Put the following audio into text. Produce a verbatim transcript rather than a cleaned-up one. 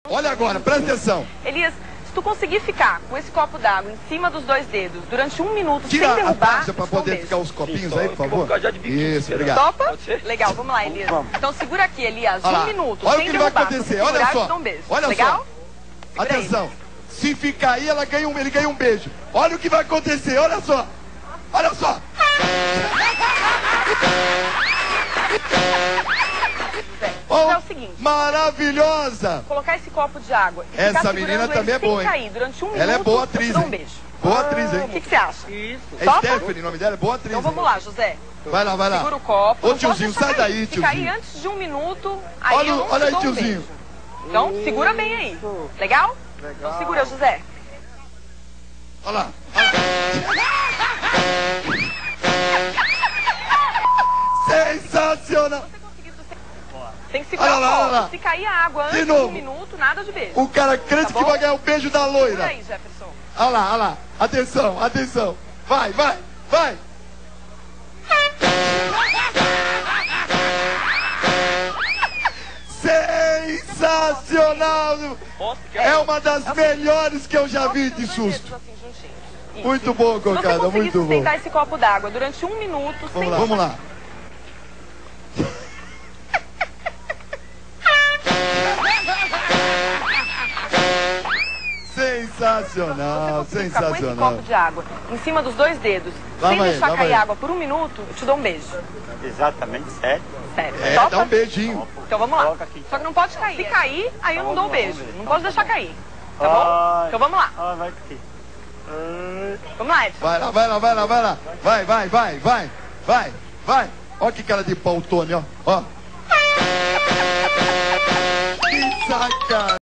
Olha agora, presta atenção. Elias, se tu conseguir ficar com esse copo d'água em cima dos dois dedos durante um minuto Tira sem derrubar... a taxa pra poder um ficar os copinhos aí, por favor. Vou ficar já de biquíni, Isso, obrigado. Topa? Legal, vamos lá, Elias. Vamos. Então segura aqui, Elias, Olha um lá. minuto Olha sem o que vai derrubar. acontecer, Se olha segurar, só. eu te dou um beijo. Olha Legal? só. Segura aí. Atenção. Se ficar aí, ela ganha um, ele ganha um beijo. Olha o que vai acontecer, olha só. Olha só. Então é o seguinte. Maravilhosa. Vou colocar esse copo de água e Essa ficar menina segurando também ele é boa, sem hein? cair durante um Ela minuto. é boa eu atriz, te dou um hein? beijo. Boa atriz, O hein? que, que você acha? Isso. É Topa? Stephanie, o nome dela é boa atriz. Então vamos hein? lá, José. Vai lá, vai lá. Segura o copo. Ô não pode tiozinho, deixar sai cair. daí, Se cair tiozinho. antes de um minuto, aí Olha, eu o- não olha te aí, dou um tiozinho. beijo. Então segura bem aí. Legal? Então segura, José. Olha lá. Sensacional. Você conseguir sustentar. Tem que segurar Olha lá, o olha lá. copo. Se cair a água De antes de, novo. um minuto, nada de beijo. O cara crente Tá que bom? vai ganhar o beijo da Segura loira. aí, Jefferson. Olha lá, olha lá. Atenção, atenção. Vai, vai, vai. Sensacional. É uma das melhores que eu já vi de Os dois susto. dedos assim, juntinhos. Isso. Muito bom, Se você Cocada, conseguir muito bom. sustentar esse copo d'água durante um minuto, sem Vamos lá, vamos lá. Sensacional, Então, se você conseguir ficar com esse sensacional. copo de água em cima dos dois dedos, Vamos sem aí, deixar vamos cair aí. água por um minuto, eu te dou um beijo. Exatamente, sério. Sério. É, Topa? dá um beijinho. Então vamos lá. Coloca aqui. Só que não pode cair. Se cair, aí eu não dou um beijo. Não pode deixar cair. Tá Ai. bom? Então vamos lá. Ah, vai aqui. Ai. Vamos lá, Edson. Vai lá, vai lá, vai lá, vai lá. Vai, vai, vai, vai, vai, vai. Ó que cara de pau, Tony, ó. Ó. Que sacanagem.